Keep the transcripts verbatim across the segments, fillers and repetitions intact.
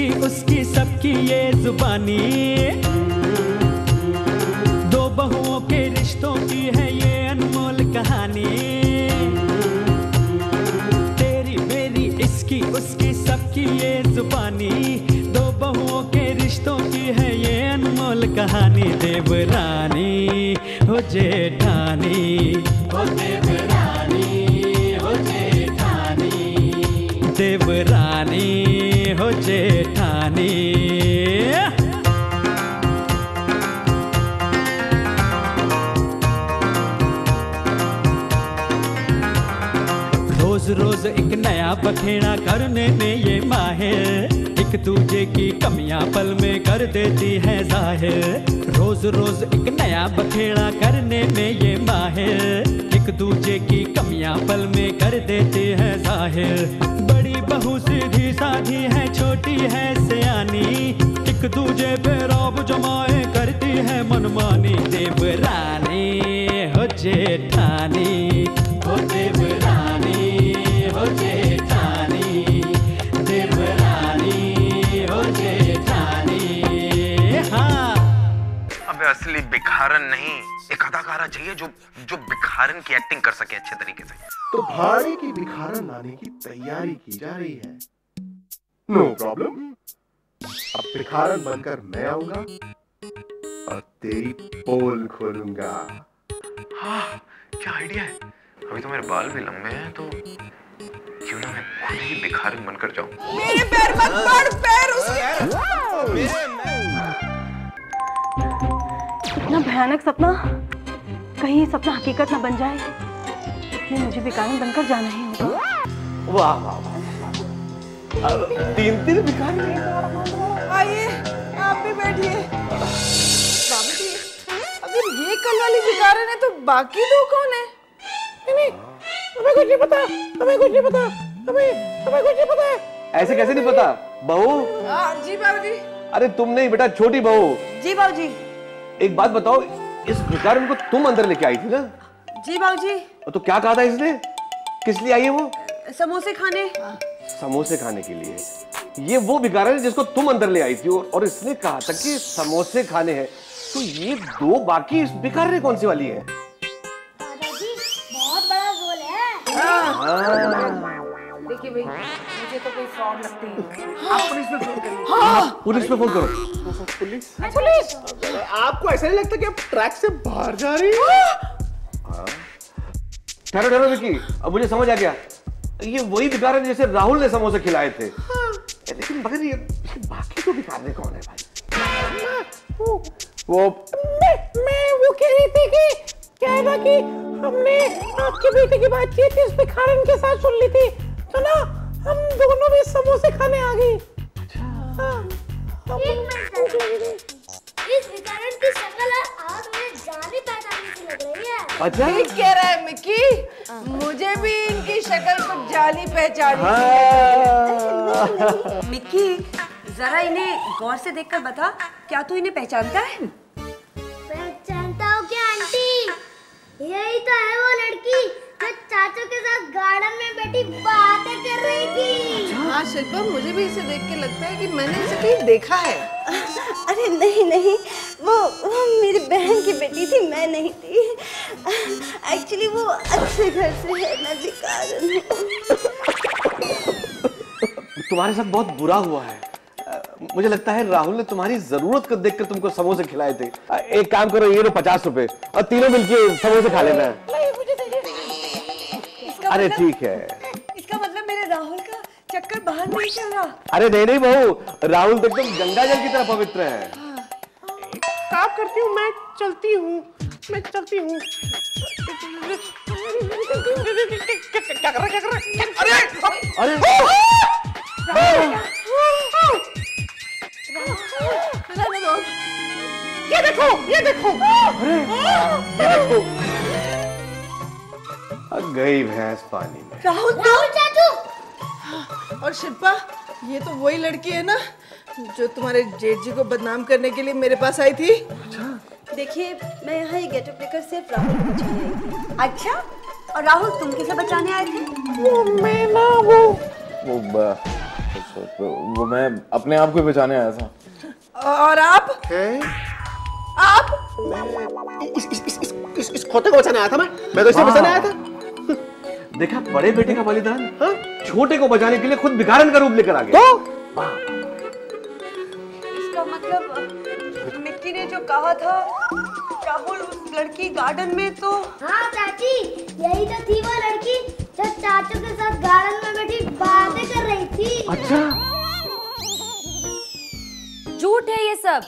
इसकी उसकी सबकी ये जुबानी, दो बहुओं के रिश्तों की है ये अनमोल कहानी। तेरी मेरी इसकी उसकी सबकी ये जुबानी, दो बहुओं के रिश्तों की है ये अनमोल कहानी। देवरानी हो जेठानी, हो देवरानी हो जेठानी, देवरानी हो जेठानी। रोज रोज एक नया बखेड़ा करने में ये माहिर, एक दूजे की कमियां पल में कर देती है जाहिर। रोज रोज एक नया बखेड़ा करने में ये माहिर, एक दूजे की कमियां पल में कर देती है जाहिर। बड़ी बहू सीधी साधी है, छोटी है सयानी, एक दूजे पे रौब जमाए करती है मनमानी। देवरानी हो जेठानी, हो देवरानी हो जेठानी, देवरानी हो जेठानी। हाँ, अबे असली भिखारन नहीं, एक अदाकारा चाहिए जो जो भिखारन की एक्टिंग कर सके अच्छे तरीके से। तो भाड़े की भिखारन लाने की तैयारी की जा रही है। नो प्रॉब्लम, अब भिखारन बनकर मैं आऊंगा और तेरी पोल खोलूंगा। हाँ, क्या आइडिया है। अभी तो मेरे बाल भी लंबे हैं, तो क्यों ना मैं खुद ही भिखारन बनकर जाऊं। मेरे पैर मत पड़, पैर उसके। इतना भयानक सपना, कहीं सपना हकीकत ना बन जाए, इसलिए मुझे भिखारन बनकर जाना ही होगा। वाह वाह वाह, तीन तीन भिखारी। आइए, आप भी बैठिए। बाबू जी, अगर ये कल वाली भिखारन है तो बाकी दो कौन है? नहीं, हमें कुछ नहीं पता, हमें कुछ नहीं पता, हमें हमें कुछ नहीं पता। ऐसे कैसे नहीं पता बहू? हाँ जी बाबूजी। अरे तुम नहीं बेटा, छोटी बहू। जी बाबूजी। एक बात बताओ, इस भिखारन को तुम अंदर लेके आई थी ना? जी बाबूजी। तो क्या कहा था इसने? किस लिए आई है वो? समोसे खाने। समोसे खाने के लिए। ये वो भिखारन है जिसको तुम अंदर ले आई थी, और इसने कहा था कि समोसे खाने हैं। तो ये दो बाकी भिखारन कौन सी वाली है? दादाजी, बहुत बड़ा रोल है। देखिए भाई, मुझे तो कोई फ्रॉड लगती है। आप पुलिस में फोन करिए। हाँ, पुलिस में फोन करो। Police police. आपको ऐसा नहीं लगता कि आप ट्रैक से बाहर जा रही हो? ठहरो ठहरो विकी, अब मुझे समझ आ गया। ये वही भिखारन जैसे राहुल ने समोसे खिलाए थे। हाँ। लेकिन मगर ये बाकी तो भिखारन कौन है भाई? वो वो मैं मैं वो कह रही थी कि क्या है ना कि हमने आपके बेटे की बातचीत इस भिखारन के साथ सुन ली थी, तो ना हम दोनों भी समोसे खाने आ गए। हाँ, एक मिनट, इस भिखारन की शक्ल आज मुझे जानी पहचानी सी लग रही है। अच्छा, ठीक कह रहा है मिक्की, मुझे भी इनकी शक्ल कुछ जानी पहचानी। हाँ। मिक्की, जरा इन्हें गौर से देखकर बता, क्या तू इन्हें पहचानता है? पहचानता हो क्या आंटी? यही तो है वो लड़की जो चाचू के साथ गार्डन में बैठी बातें कर रही थी। हाँ शिल्पा, मुझे भी इसे देख के लगता है कि मैंने इसे कहीं देखा है। अरे नहीं नहीं, वो, वो मेरी बहन की बेटी थी, मैं नहीं थी। एक्चुअली वो अच्छे घर से है, मैं भिखारन हूँ। तुम्हारे साथ बहुत बुरा हुआ है। मुझे लगता है राहुल ने तुम्हारी जरूरत को देखकर तुमको समोसे खिलाए थे। एक काम करो, ये लो पचास रुपए और तीनों मिलके समोसे खा लेना। अरे ठीक है। इसका मतलब मेरे राहुल का चक्कर बाहर नहीं चल रहा। अरे नहीं नहीं बहू, राहुल तो एकदम गंगा जल की तरह पवित्र है। काम करती हूँ, मैं चलती हूँ, मैं चलती हूँ। क्या कर रहा क्या कर रहा? अरे अरे ये देखो, ये देखो, अरे ये देखो, गई भैंस पानी में। राहुल राहुल चाचू। और शिल्पा, ये तो वही लड़की है ना जो तुम्हारे जेठ जी को बदनाम करने के लिए मेरे पास आई थी। देखिए, मैं यहाँ ये गेटअप लेकर सिर्फ राहुल को बचाने आई थी। अच्छा, और राहुल तुम किसे बचाने आए थे? वो मैं ना वो वो वो मैं अपने आप को बचाने आया था। और आप हैं? आप मैं इस इस इस इस, इस, इस खोते को बचाने आया था। मैं मैं तो इसे बचाने आया था। देखा बड़े बेटे का बलिदान, हाँ? छोटे को बचाने के लिए खुद भिखारन का रूप लेकर आ गया। तो इसका मतलब मिक्की ने जो कहा था राहुल उस लड़की गार्डन में, तो हाँ चाची, यही तो थी वो लड़की जो चाचू के साथ गार्डन में बैठी बातें कर रही थी। अच्छा, झूठ है ये सब।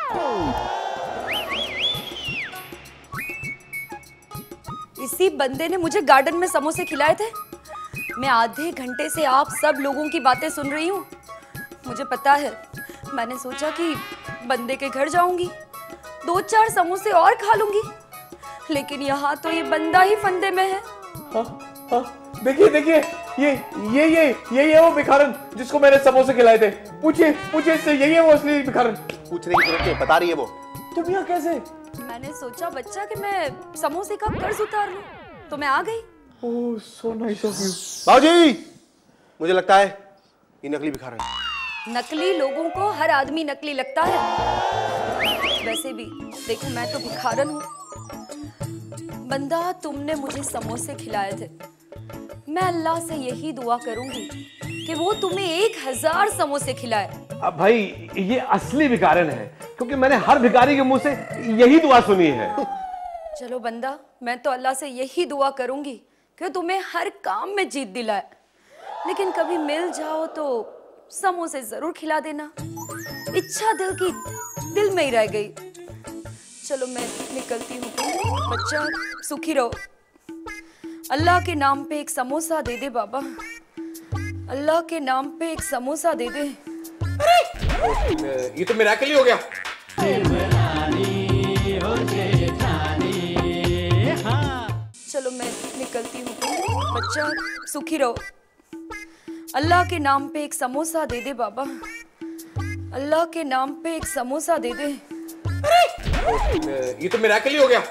इसी बंदे ने मुझे गार्डन में समोसे खिलाए थे। मैं आधे घंटे से आप सब लोगों की बातें सुन रही हूँ। मुझे पता है, मैंने सोचा कि बंदे के घर जाऊंगी, दो चार समोसे और खा लूंगी, लेकिन यहाँ तो ये बंदा ही फंदे में है। हाँ, हाँ, देखिए देखिए, ये ये ये ये ये वो भिखारन जिसको मैंने समोसे खिलाए थे। पूछिए पूछिए इससे, यही है वो असली भिखारन। पूछने की जरूरत नहीं, बता रही है वो। तुम यहाँ कैसे? मैंने सोचा बच्चा कि मैं समोसे का कर्ज उतार लूं, तो मैं आ गई। Oh, so nice of you. बाबूजी, मुझे लगता है ये नकली भिखारन। नकली लोगों को हर आदमी नकली लगता है। वैसे भी देखो, मैं तो भिखारन हूँ। बंदा, तुमने मुझे समोसे खिलाए थे। मैं अल्लाह से यही दुआ करूंगी कि वो तुम्हें एक हजार समोसे खिलाए। अब भाई ये असली भिखारन है, क्योंकि मैंने हर भिखारी के मुंह से यही दुआ सुनी है। चलो बंदा, मैं तो अल्लाह से यही दुआ करूंगी कि तुम्हें हर काम में जीत दिलाए, लेकिन कभी मिल जाओ तो समोसे जरूर खिला देना। इच्छा दिल की दिल में ही रह गई। चलो मैं निकलती हूँ। बच्चा सुखी रहो। अल्लाह के नाम पे एक समोसा दे दे बाबा, अल्लाह के नाम पे एक समोसा दे दे। ये तो मिरेकल ही हो गया। चलो मैं निकलती हूँ। बच्चा सुखी रहो। अल्लाह के नाम पे एक समोसा दे दे बाबा, अल्लाह के नाम पे एक समोसा दे दे। ये तो मिरेकल ही हो गया।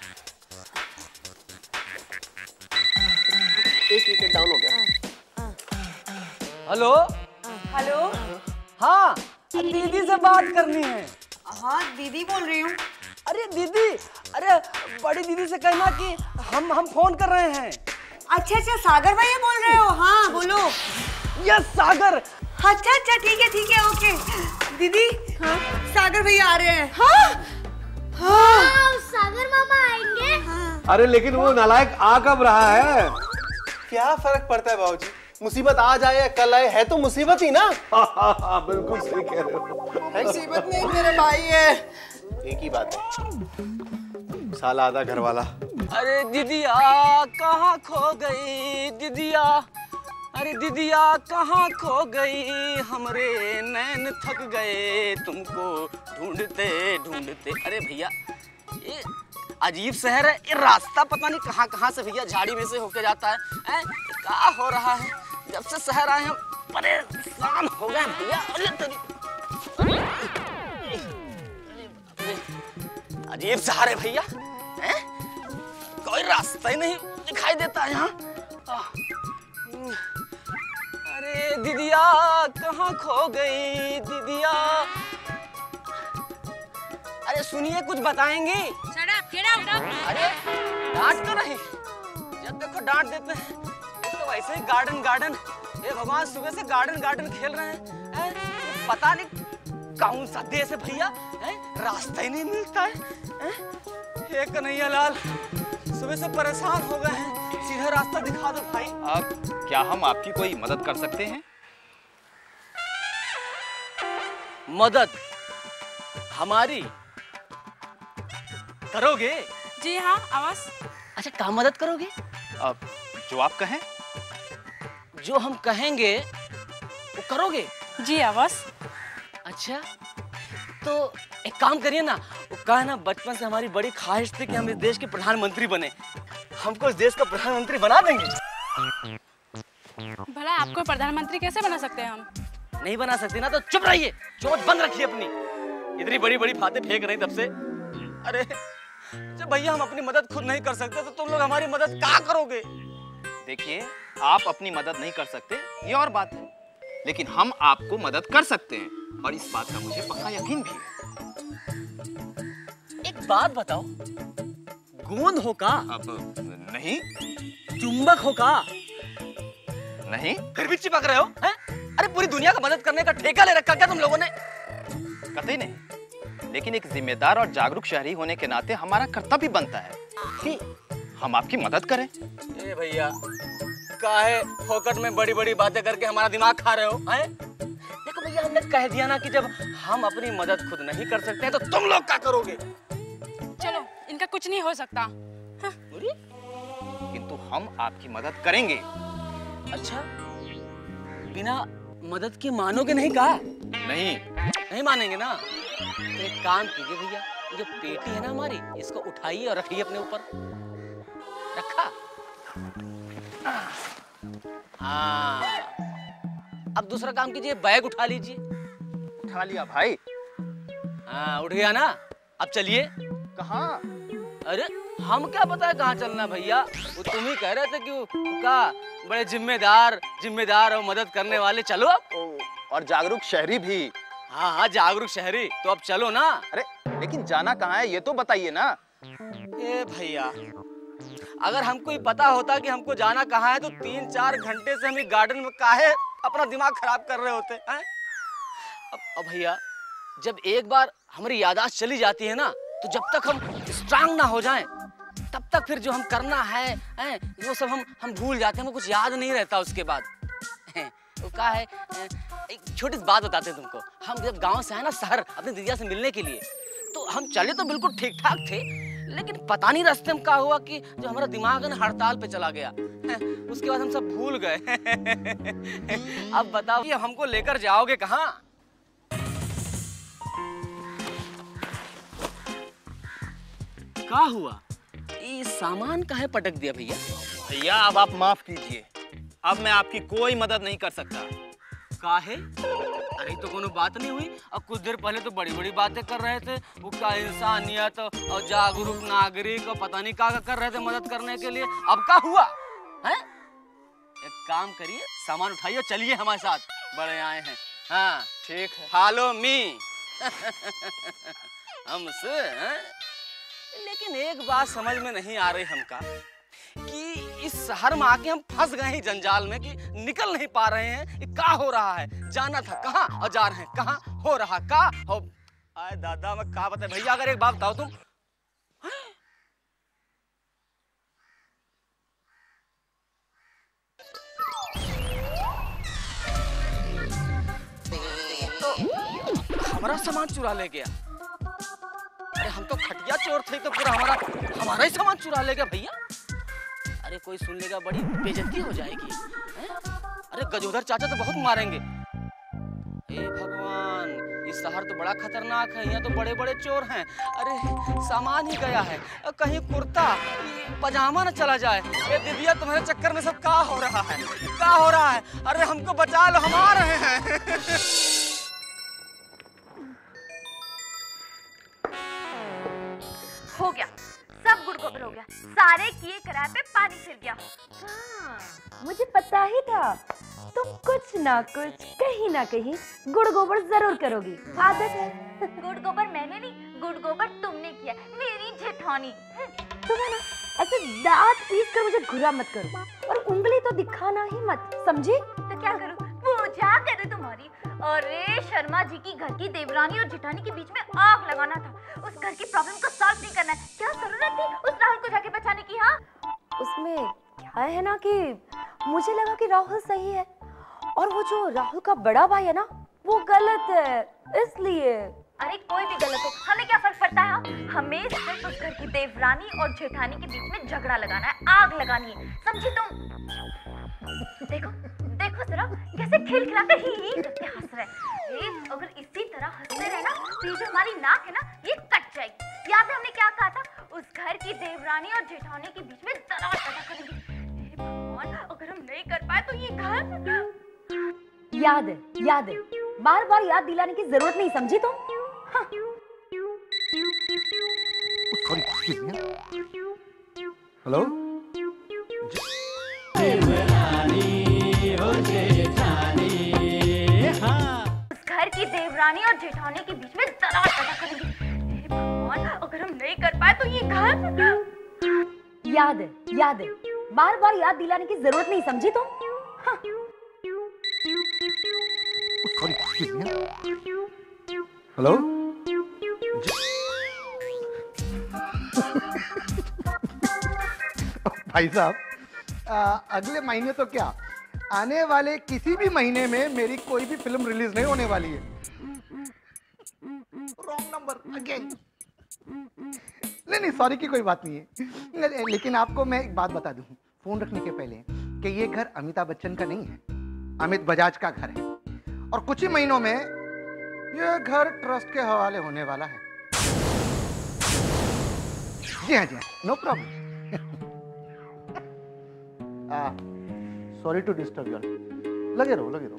एक विकेट डाउन हो गया। Hello hello. हाँ, दीदी से बात करनी है। हाँ दीदी बोल रही हूँ। अरे दीदी, अरे बड़ी दीदी से कहना कि हम हम फोन कर रहे हैं। अच्छा अच्छा, सागर भैया बोल रहे हो? हाँ बोलो। यस सागर। अच्छा अच्छा, ठीक है ठीक है, ओके। दीदी, हाँ सागर भैया आ रहे हैं। हाँ हाँ, सागर मामा आएंगे। हाँ। अरे लेकिन वो नालायक आ कब रहा है? क्या फर्क पड़ता है बाबूजी, मुसीबत आज आए या कल आए, है तो मुसीबत ही ना। बिल्कुल सही कह रहे हो। मुसीबत नहीं मेरे भाई है। एक ही बात है, साला आधा घर वाला। अरे दीदिया कहाँ खो गई दीदिया, अरे दीदिया कहाँ खो गई, हमरे नैन थक गए तुमको ढूंढते ढूंढते। अरे भैया, ये अजीब शहर है, ये रास्ता पता नहीं कहाँ कहाँ से भैया झाड़ी में से होके जाता है। हैं? क्या हो रहा है? जब से शहर आए हम परेशान हो गए भैया। अरे तेरी, अजीब शहर है भैया। हैं? कोई रास्ता ही नहीं दिखाई देता यहाँ। अरे दीदिया कहाँ खो गई दीदिया, अरे सुनिए कुछ बताएंगी? अरे डांट तो नहीं, जब देखो डांट देते हैं। एक तो वैसे ही गार्डन गार्डन, ये भगवान सुबह से गार्डन गार्डन खेल रहे हैं, हैं? पता नहीं कौन सा देश है भैया, हैं? रास्ता ही नहीं मिलता है, हैं? हे कन्हैया लाल, सुबह से परेशान हो गए हैं, सीधा रास्ता दिखा दो भाई। आप क्या हम आपकी कोई मदद कर सकते हैं? मदद हमारी करोगे? जी हाँ, आवाज। अच्छा, क्या मदद करोगे? अब जो आप कहें। जो हम कहेंगे वो करोगे? जी आवाज। अच्छा, तो एक काम करिए ना, वो कहा ना बचपन से हमारी बड़ी ख्वाहिश थी कि हम इस देश के प्रधानमंत्री बने, हमको इस देश का प्रधानमंत्री बना देंगे। भला आपको प्रधानमंत्री कैसे बना सकते हैं हम? नहीं बना सकते ना तो चुप रहिए, चोट बंद रखिए अपनी। इतनी बड़ी बड़ी बातें फेंक रही तब से। अरे जब भैया हम अपनी मदद खुद नहीं कर सकते तो तुम लोग हमारी मदद क्या करोगे? देखिए, आप अपनी मदद नहीं कर सकते, ये और बात है, लेकिन हम आपको मदद कर सकते हैं और इस बात का मुझे पक्का यकीन भी है। एक बात बताओ, गोंद हो का? अब नहीं। चुंबक हो का? नहीं। फिर भी चिपक रहे हो हैं? अरे पूरी दुनिया का मदद करने का ठेका ले रखा क्या तुम लोगों ने? कतई नहीं, लेकिन एक जिम्मेदार और जागरूक शहरी होने के नाते हमारा कर्तव्य बनता है कि हम आपकी मदद करें। ए भैया, काहे फोकट में बड़ी बड़ी बातें करके हमारा दिमाग खा रहे हो हैं? देखो भैया, हमने कह दिया ना कि जब हम अपनी मदद खुद नहीं कर सकते हैं तो तुम लोग क्या करोगे? चलो, इनका कुछ नहीं हो सकता। किंतु हम आपकी मदद करेंगे। अच्छा, बिना मदद के मानोगे नहीं कहा? नहीं। नहीं मानेंगे ना? तो एक काम कीजिए भैया, ये जो पेटी है ना हमारी, इसको उठाइए और रखिए अपने ऊपर। रखा? हाँ। अब दूसरा काम कीजिए, बैग उठा लीजिए। उठा लिया भाई। हाँ, उठ गया ना? अब चलिए। कहाँ? अरे हम क्या पता है कहाँ चलना भैया, वो तुम ही कह रहे थे कि वो का बड़े जिम्मेदार जिम्मेदार और मदद करने वाले। चलो अब। और जागरूक शहरी भी। हाँ हाँ, जागरूक शहरी, तो अब चलो ना। अरे लेकिन जाना कहाँ है ये तो बताइए ना। ए भैया, अगर हमको ही पता होता कि हमको जाना कहाँ है तो तीन चार घंटे से हम इस गार्डन में काहे अपना दिमाग खराब कर रहे होते हैं? अब, अब भैया, जब एक बार हमारी याददाश्त चली जाती है ना, तो जब तक हम स्ट्रांग ना हो जाएं, तब तक फिर जो हम करना है, है वो सब हम हम भूल जाते हैं, हमको कुछ याद नहीं रहता उसके बाद। वो क्या है, एक छोटी सी बात बताते हैं तुमको। हम जब गांव से आए ना शहर अपनी दीदिया से मिलने के लिए, तो हम चले तो बिल्कुल ठीक ठाक थे, लेकिन पता नहीं रास्ते में क्या हुआ कि जो हमारा दिमाग है ना हड़ताल पे चला गया। उसके बाद हम सब भूल गए। अब बताओ, ये हमको लेकर जाओगे कहाँ? क्या हुआ? ये सामान काहे पटक दिया भैया? भैया अब आप माफ कीजिए, अब मैं आपकी कोई मदद नहीं कर सकता। काहे? अरे तो कोनो बात नहीं हुई। अब कुछ देर पहले तो बड़ी बड़ी बातें कर रहे थे, वो क्या इंसानियत और जागरूक नागरिक और पता नहीं क्या कर रहे थे मदद करने के लिए। अब क्या हुआ है? एक काम करिए, सामान उठाइए, चलिए हमारे साथ, बड़े आए हैं। हाँ ठीक है, फॉलो मी। हमसे हैं? लेकिन एक बात समझ में नहीं आ रही हमका कि इस शहर में आके हम फंस गए हैं जंजाल में कि निकल नहीं पा रहे हैं। ये क्या हो रहा है? जाना था कहाँ और जा रहे हैं कहाँ? हो रहा का हो? आए दादा, मैं क्या बताऊं भैया। अगर एक बात बताओ तुम, तो हमारा सामान चुरा ले गया। अरे हम तो खटिया चोर थे, तो पूरा हमारा हमारा ही सामान चुरा ले गया भैया। अरे कोई सुन लेगा, बड़ी बेइज्जती हो जाएगी। है? अरे गजोधर चाचा तो बहुत मारेंगे। हे भगवान, इस शहर तो बड़ा खतरनाक है, यहाँ तो बड़े बड़े चोर हैं। अरे सामान ही गया है, कहीं कुर्ता पजामा न चला जाए। ये दीदिया, तुम्हारे चक्कर में सब क्या हो रहा है? क्या हो रहा है? अरे हमको बचा लो, हम आ रहे हैं। हो गया, सब गुड़ गोबर हो गया, सारे किए कराए पे पानी फिर गया। हाँ, मुझे पता ही था तुम कुछ ना कुछ कहीं ना कहीं गुड़ गोबर जरूर करोगी, आदत है। गुड़ गोबर मैंने नहीं, गुड़ गोबर तुमने किया, मेरी जेठानी। तुम्हें ना ऐसे दांत पीस कर मुझे घुरा मत करो और उंगली तो दिखाना ही मत, समझी? तो क्या करूं? पूजा करे तुम्हारी। अरे शर्मा जी की घर की देवरानी और जेठानी के बीच में आग लगाना था, उस घर की प्रॉब्लम को सॉल्व नहीं करना है। क्या जरूरत थी उस राहुल को जाके बचाने की? हाँ, उसमें क्या है ना कि मुझे लगा कि राहुल सही है और वो जो राहुल का बड़ा भाई है ना वो गलत है, इसलिए। अरे कोई भी गलत हो, हमें क्या फर्क पड़ता है? हमें सिर्फ उस घर की देवरानी और जेठानी के बीच में झगड़ा लगाना है, आग लगानी है, समझी तुम? देखो देखो जरा कैसे खिलखिलाते ही ही करके हंस रहे हैं। अगर इसी तरह हंसते रहे ना तो ये जो हमारी नाक है ना ये कट जाएगी। याद है हमने क्या कहा था? उस घर की देवरानी और जेठानी के बीच में दरार पैदा करेंगे। हे भगवान, अगर हम नहीं कर पाए तो ये घर। याद है, याद है, बार बार याद दिलाने की जरूरत नहीं, समझी तुम? हाँ। हेलो, देवरानी हो जेठानी, देवरानी और जेठानी के बीच में दरार पैदा करेंगे। हे भगवान, अगर हम नहीं कर पाए तो ये घर। याद है, याद है, बार बार याद दिलाने की जरूरत नहीं, समझी तुम? हाँ। हेलो भाई साहब, अगले महीने तो क्या, आने वाले किसी भी महीने में मेरी कोई भी फिल्म रिलीज नहीं होने वाली है। Wrong number again. नहीं नहीं, सॉरी की कोई बात नहीं है। लेकिन आपको मैं एक बात बता दूं फोन रखने के पहले कि ये घर अमिताभ बच्चन का नहीं है, अमित बजाज का घर है। और कुछ ही महीनों में ये घर ट्रस्ट के हवाले होने वाला है। जी हाँ जी हाँ, no problem. Sorry to disturb you. लगे रहो लगे रहो।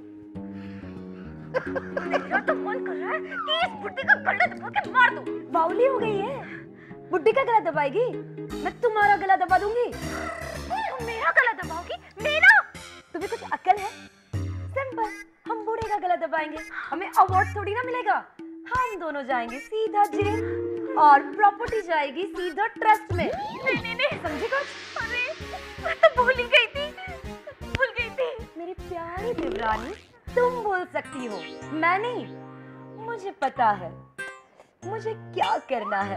तो फोन कर रहा है कि इस बुड्ढी का गला दबा के मार दो। बावली हो गई है, बुड्ढी का गला दबाएगी? मैं तुम्हारा गला दबा दूंगी। तुम मेरा गला दबाओगी? मेरा? तुम्हें कुछ अक्ल है? सिंपल, हम बूढ़े का गला दबाएंगे, हमें अवार्ड थोड़ी ना मिलेगा। हम दोनों जाएंगे सीधा जेल और प्रॉपर्टी जाएगी सीधा ट्रस्ट में। नहीं नहीं नहीं, समझी कुछ? अरे मैं तो भूल ही गई थी, भूल गई थी। मेरी प्यारी देवरानी, तुम भूल सकती हो, मैं नहीं। मुझे पता है मुझे क्या करना है।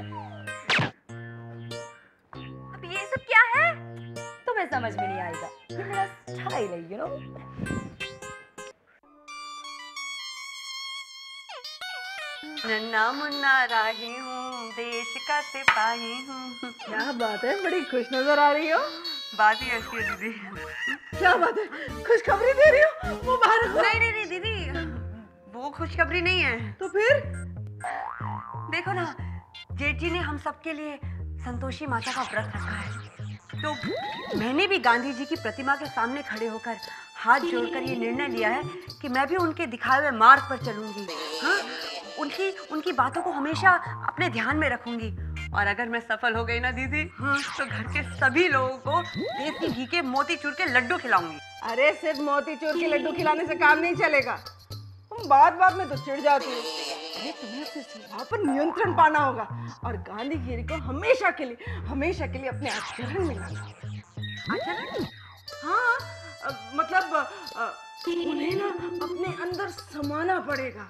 अब ये सब क्या है? तुम्हें समझ में नहीं आएगा, ये मेरा स्टाइल है, यू नो। नन्ना मुन्ना राही हूँ, देश का सिपाही हूँ। क्या बात है, बड़ी खुश नजर आ रही हो। बात ही ऐसी है दीदी। क्या बात है, खुशखबरी दे रही हो? मुबारक हो। नहीं नहीं नहीं दीदी, वो खुशखबरी नहीं है। तो फिर? देखो ना, जेठ जी ने हम सबके लिए संतोषी माता का व्रत रखा है, तो मैंने भी गांधी जी की प्रतिमा के सामने खड़े होकर हाथ जोड़कर ये निर्णय लिया है कि मैं भी उनके दिखाए हुए मार्ग पर चलूंगी। हाँ, उनकी उनकी बातों को हमेशा अपने ध्यान में रखूंगी। और अगर मैं सफल हो गई ना दीदी, हाँ, तो घर के सभी लोगों को देसी घी के मोतीचूर के लड्डू खिलाऊंगी। अरे सिर्फ मोतीचूर के लड्डू खिलाने से काम नहीं चलेगा, तुम बात बात में तो चिढ़ जाती हो। अरे तुम्हें अपने स्वभाव पर नियंत्रण पाना होगा और गांधीगिरी को हमेशा के लिए हमेशा के लिए अपने आचरण में लाना होगा। आचरण? हाँ, अ, मतलब अ, उन्हें ना अपने अंदर समाना पड़ेगा।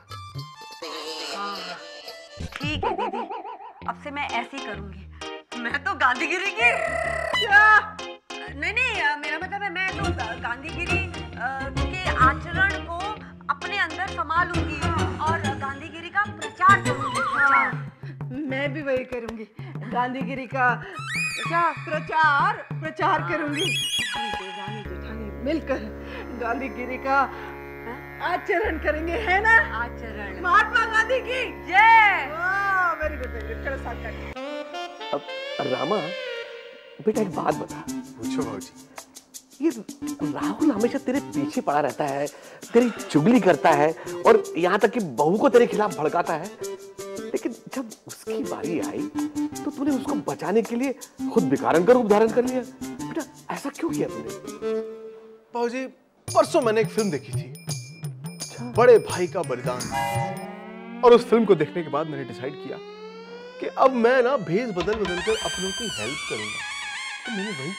हाँ, ठीक है दीदी, अब से मैं ऐसे ही करूंगी। मैं तो गांधीगिरी की क्या? नहीं नहीं, मेरा मतलब है मैं तो गांधीगिरी के आचरण को अपने अंदर समा लूंगी और गांधीगिरी का प्रचार करूंगी। हाँ, मैं भी वही करूंगी, गांधीगिरी का क्या प्रचार प्रचार करूंगी। देवरानी जेठानी मिलकर गांधीगिरी का आचरण करेंगे, है ना? आचरण। महात्मा गांधी की जय। वेरी गुड वेरी गुड, चलो साथ करते हैं। अब रामा बेटा एक बात बता। पूछो भाऊजी। ये राहुल हमेशा तेरे पीछे पड़ा रहता है, तेरी चुगली करता है और यहाँ तक कि बहू को तेरे खिलाफ भड़काता है, लेकिन जब उसकी बारी आई तो तूने उसको बचाने के लिए खुद भिखारन का रूप धारण कर लिया। बेटा ऐसा क्यों किया तूने? भाऊजी, परसों मैंने एक फिल्म देखी थी, बड़े भाई का बलिदान, और उस फिल्म को देखने के बाद मैंने डिसाइड किया कि अब मैं ना भेष बदल बदल कर अपनों की हेल्प करूंगा। तो मैंने वही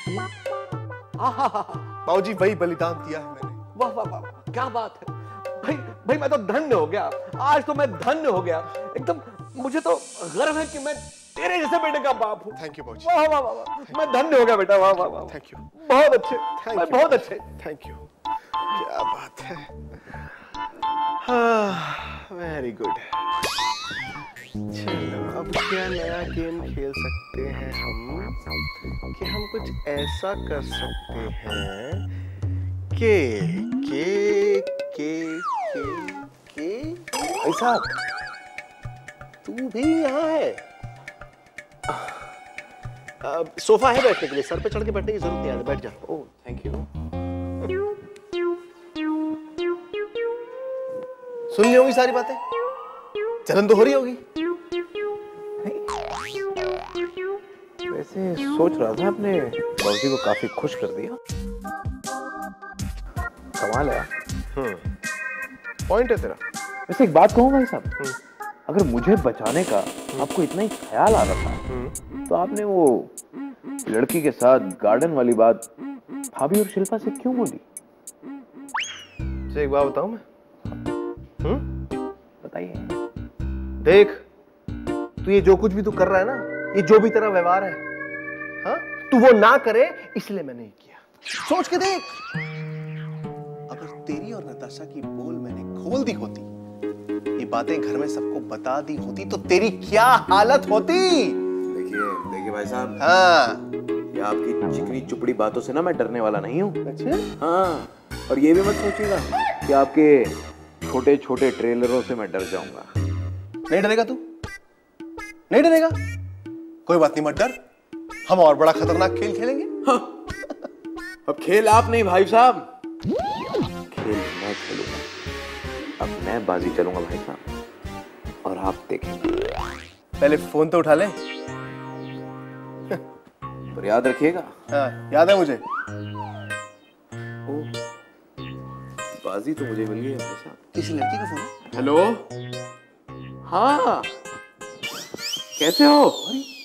किया। बाबूजी, वही बलिदान दिया है मैंने। वाह वाह वाह, क्या बात है भाई। भाई मैं तो धन्य हो गया, आज तो मैं धन्य हो गया एकदम। मुझे तो गर्व है कि मैं तेरे जैसे बेटे का बाप हूँ। थैंक यू बाबूजी। वाह वाह वाह, मैं धन्य हो गया बेटा। वाह वाह वाह, थैंक यू। बहुत अच्छे, थैंक बहुत अच्छे। Thank you. क्या बात है, वेरी गुड। चलो अब क्या नया गेम खेल सकते हैं हम कि हम कुछ ऐसा कर सकते हैं कि के के के के भाई साहब, तू भी यहाँ है? आ, सोफा है बैठने के लिए, सर पे चढ़ के बैठने की जरूरत नहीं है, बैठ जा। Oh thank you. सुन ली होगी सारी बातें, जलन तो हो रही होगी। वैसे सोच रहा था अपने बाबूजी को काफी खुश कर दिया। कमाल है। हम्म, पॉइंट है तेरा। वैसे एक बात कहूँ भाई साहब, अगर मुझे बचाने का आपको इतना ही ख्याल आ रहा था तो आपने वो लड़की के साथ गार्डन वाली बात भाभी और शिल्पा से क्यों बोली? एक बात बताऊं मैं? हम्म बताइए। देख, तू ये जो कुछ भी तू कर रहा है ना, ये जो भी तेरा व्यवहार है, हाँ, तू वो ना करे इसलिए मैंने किया। सोच के देख, अगर तेरी और नताशा की पोल मैंने खोल दी होती, ये बातें घर में सबको बता दी होती, तो तेरी क्या हालत होती? देखिए देखिए भाई साहब, हाँ, ये आपकी चिकनी चुपड़ी बातों से ना मैं डरने वाला नहीं हूँ। अच्छा? हाँ, और ये भी मत सोचिएगा कि आपके छोटे छोटे ट्रेलरों से मैं डर जाऊंगा। नहीं डरेगा तू? नहीं डरेगा? कोई बात नहीं, मत डर, हम और बड़ा खतरनाक खेल खेलेंगे। हाँ। अब खेल आप नहीं भाई साहब, खेल मैं खेलूंगा। अब मैं बाजी चलूंगा भाई साहब, और आप देखेंगे। पहले फोन तो उठा ले। पर याद रखिएगा। हाँ, याद है मुझे। ओ, बाजी तो मुझे मिल गई है भाई साहब। किसी लड़की का फोन? हेलो, हाँ, कैसे हो? अरे